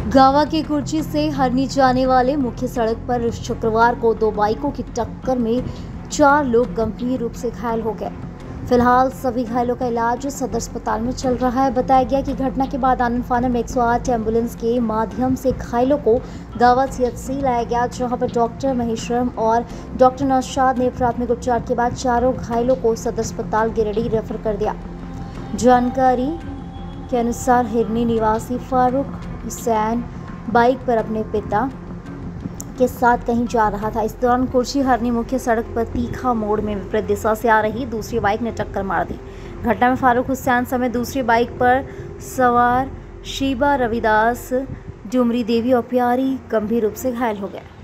गावा के कुर्ची से हरनी जाने वाले मुख्य सड़क पर शुक्रवार को दो बाइकों की टक्कर में 4 लोग गंभीर रूप से घायल हो गए। फिलहाल सभी घायलों का इलाज सदर अस्पताल में चल रहा है। बताया गया कि घटना के बाद आनंद फानन में 108 एम्बुलेंस के माध्यम से घायलों को गावा सीएचसी लाया गया, जहां पर डॉक्टर महेश्वरम और डॉक्टर नौशाद ने प्राथमिक उपचार के बाद चारों घायलों को सदर अस्पताल गिरिडीह रेफर कर दिया। जानकारी के अनुसार हिरनी निवासी फारूक हुसैन बाइक पर अपने पिता के साथ कहीं जा रहा था। इस दौरान कुर्सी हरनी मुख्य सड़क पर तीखा मोड़ में विपरीत दिशा से आ रही दूसरी बाइक ने टक्कर मार दी। घटना में फारूक हुसैन समेत दूसरी बाइक पर सवार शीबा रविदास, डुमरी देवी और प्यारी गंभीर रूप से घायल हो गए।